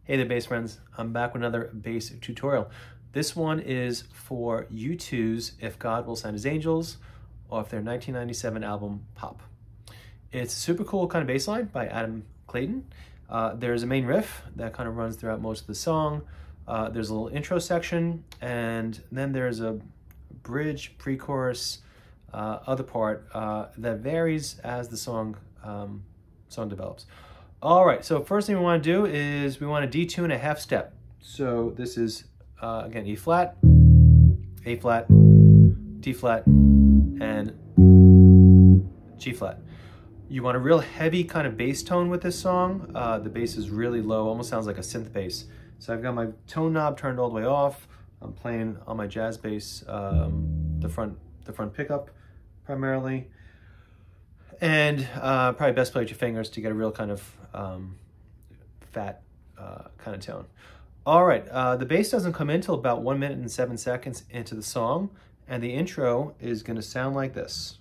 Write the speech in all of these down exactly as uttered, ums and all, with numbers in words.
Hey there, bass friends. I'm back with another bass tutorial. This one is for U two's If God Will Send His Angels off their nineteen ninety-seven album Pop. It's a super cool kind of bass line by Adam Clayton. Uh, there's a main riff that kind of runs throughout most of the song. Uh, there's a little intro section, and then there's a bridge, pre-chorus, uh, other part uh, that varies as the song um, song develops. All right, so first thing we want to do is we want to detune a half step. So this is, uh, again, E flat, A flat, D flat, and G flat. You want a real heavy kind of bass tone with this song. Uh, the bass is really low, almost sounds like a synth bass. So I've got my tone knob turned all the way off. I'm playing on my jazz bass, um, the front, the front pickup primarily. And uh, probably best play with your fingers to get a real kind of um, fat uh, kind of tone. All right, uh, the bass doesn't come in until about one minute and seven seconds into the song, and the intro is going to sound like this.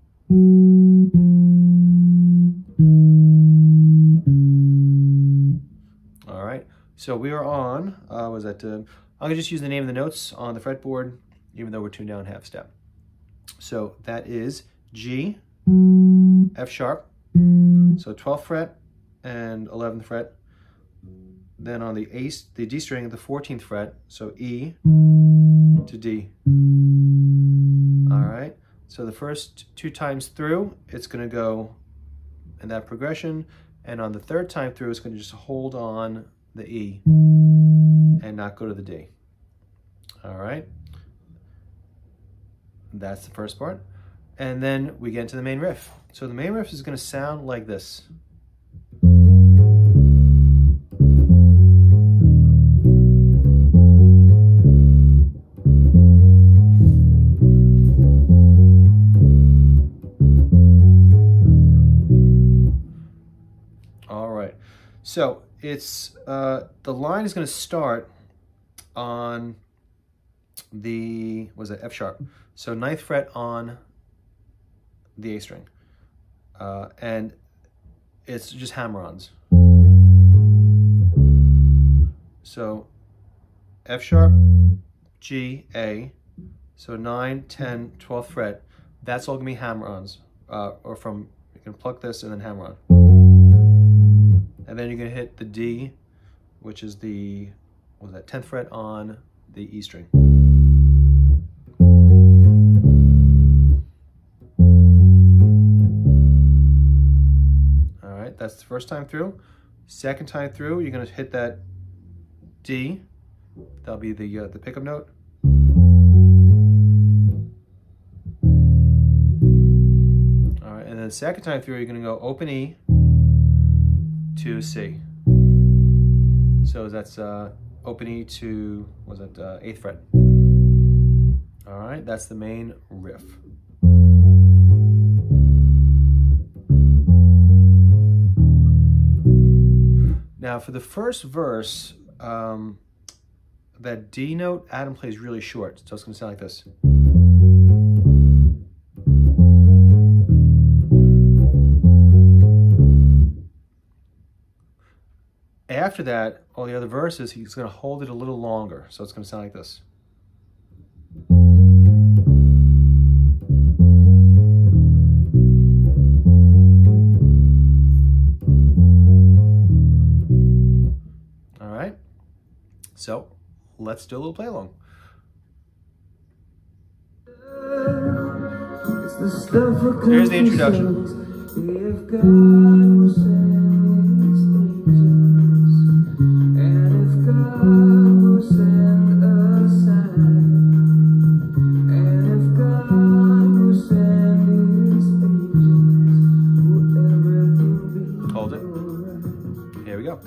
All right, so we are on, uh, was that, uh, I'm going to just use the name of the notes on the fretboard, even though we're tuned down half step. So that is G, F sharp, so twelfth fret and eleventh fret. Then on the A, the D string, the fourteenth fret, so E to D. All right, so the first two times through, it's gonna go in that progression, and on the third time through, it's gonna just hold on the E and not go to the D. All right, that's the first part. And then we get into the main riff. So the main riff is going to sound like this. All right. So it's uh, the line is going to start on the, what was it, F sharp. So ninth fret on the A string, uh, and it's just hammer-ons. So F sharp, G, A, so nine, ten, twelfth fret, that's all gonna be hammer-ons, uh, or from, you can pluck this and then hammer-on. And then you're gonna hit the D, which is the, what was that, tenth fret on the E string. That's the first time through. Second time through, you're going to hit that D. That'll be the uh, the pickup note. All right, and then the second time through, you're going to go open E to C. So that's uh, open E to, what was it, uh, eighth fret. All right, that's the main riff. Now for the first verse, um, that D note, Adam plays really short, so it's going to sound like this. After that, all the other verses, he's going to hold it a little longer, so it's going to sound like this. So let's do a little play along. So here's the introduction. Hold it. Here we go.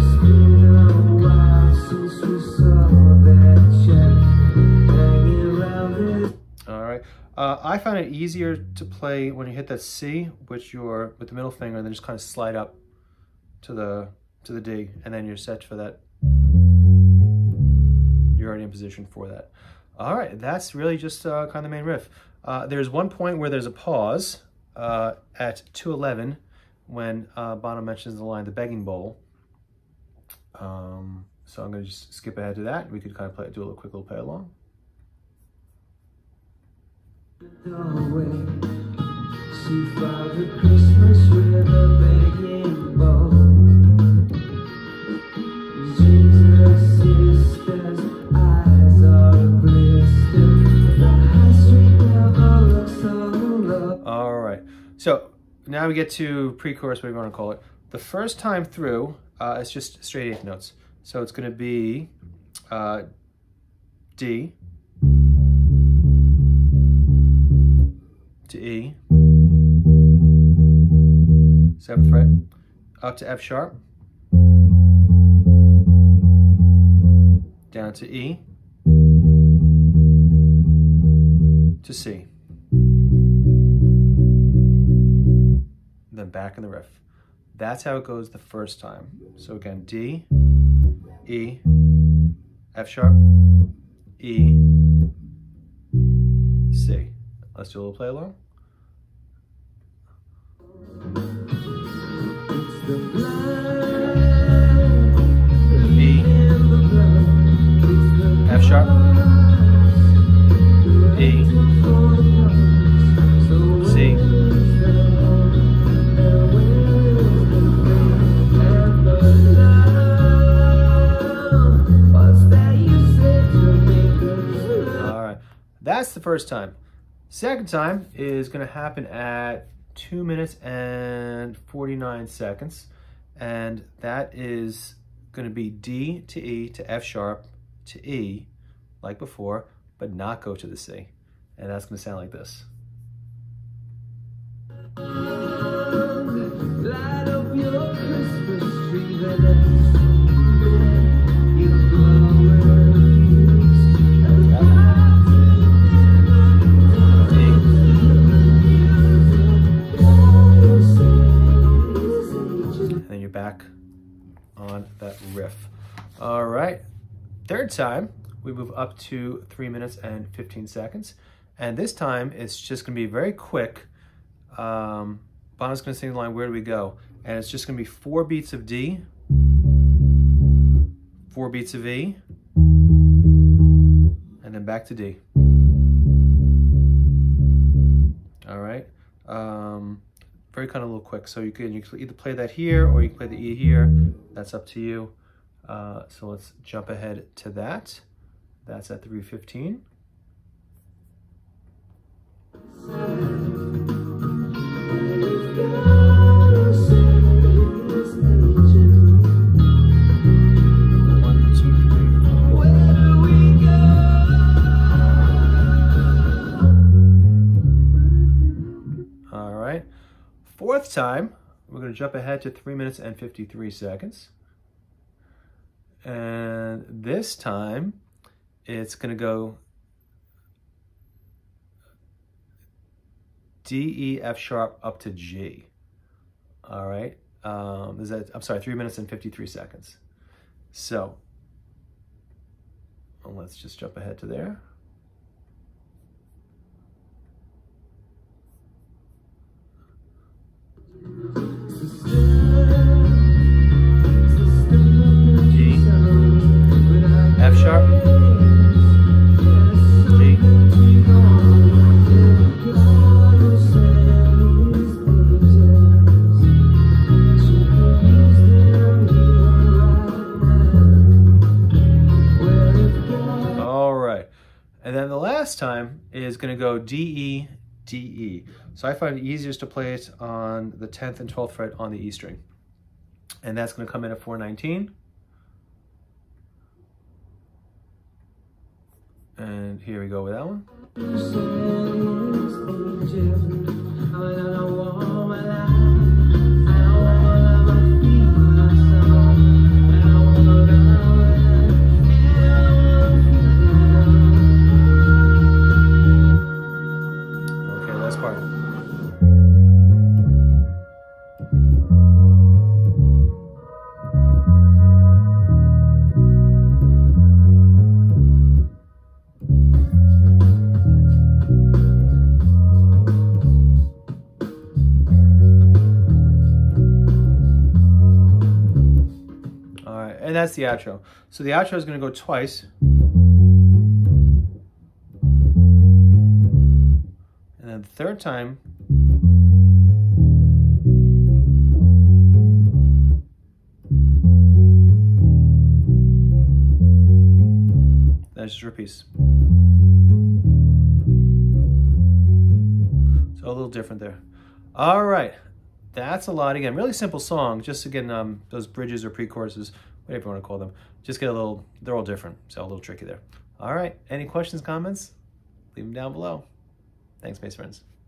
That check hanging around. right? Uh, I found it easier to play when you hit that C with your with the middle finger, and then just kind of slide up to the to the D, and then you're set for that. You're already in position for that. All right, that's really just uh, kind of the main riff. Uh, there's one point where there's a pause uh, at two eleven when uh, Bono mentions the line, the begging bowl. Um, so I'm going to just skip ahead to that. We could kind of play, do a little quick little play along. All right, so now we get to pre-chorus, whatever you want to call it. The first time through, uh, it's just straight eighth notes. So it's going to be uh, D to E, seventh fret, up to F sharp, down to E, to C, then back in the riff. That's how it goes the first time. So again, D, E, F sharp, E, C. Let's do a little play along. E, F sharp, E, C, that's the first time. Second time is going to happen at two minutes and forty-nine seconds. And that is going to be D to E to F sharp to E, like before, but not go to the C. And that's going to sound like this. Light up your Christmas tree, back on that riff. All right, third time we move up to three minutes and fifteen seconds, and this time it's just going to be very quick. um Bono's going to sing the line, "Where do we go?" And it's just going to be four beats of D, four beats of E, and then back to D. All right, um very kind of a little quick. So you can, you can either play that here or you can play the E here. That's up to you. Uh, so let's jump ahead to that. That's at three fifteen. One, two, three, four. Where do we go? All right. Fourth time, we're going to jump ahead to three minutes and fifty-three seconds. And this time, it's going to go D, E, F sharp up to G. All right. Um, is that, I'm sorry, three minutes and fifty-three seconds. So well, let's just jump ahead to there. G, F sharp, G, all right, and then the last time is going to go D, E, D, E. So I find it easiest to play it on the tenth and twelfth fret on the E string. And that's going to come in at four nineteen. And here we go with that one. that's the outro. So the outro is going to go twice. And then the third time, that's just repeats. So a little different there. All right, that's a lot. Again, really simple song. Just again, um, those bridges or pre-choruses, whatever you want to call them, just get a little, they're all different. So a little tricky there. All right, any questions, comments? Leave them down below. Thanks, Bass Friends.